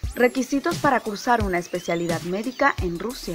Requisitos para cursar una especialidad médica en Rusia.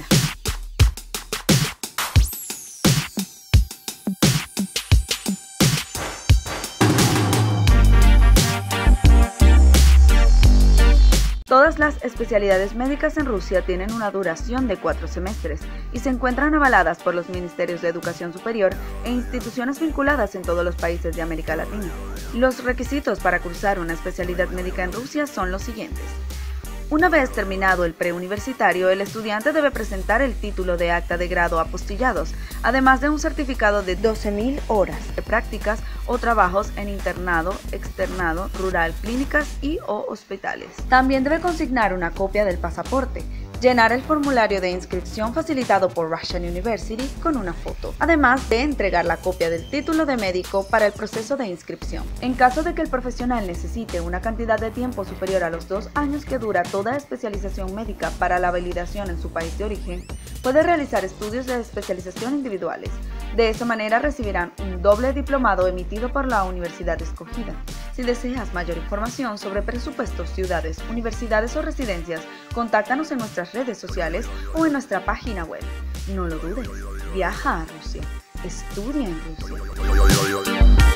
Todas las especialidades médicas en Rusia tienen una duración de 4 semestres y se encuentran avaladas por los ministerios de educación superior e instituciones vinculadas en todos los países de América Latina. Los requisitos para cursar una especialidad médica en Rusia son los siguientes. Una vez terminado el preuniversitario, el estudiante debe presentar el título de acta de grado apostillados, además de un certificado de 12.000 horas de prácticas o trabajos en internado, externado, rural, clínicas y/o hospitales. También debe consignar una copia del pasaporte, llenar el formulario de inscripción facilitado por Russian University con una foto, además de entregar la copia del título de médico para el proceso de inscripción. En caso de que el profesional necesite una cantidad de tiempo superior a los 2 años que dura toda especialización médica para la validación en su país de origen, puede realizar estudios de especialización individuales. De esa manera recibirán un doble diplomado emitido por la universidad escogida. Si deseas mayor información sobre presupuestos, ciudades, universidades o residencias, contáctanos en nuestras redes sociales o en nuestra página web. No lo dudes, viaja a Rusia, estudia en Rusia.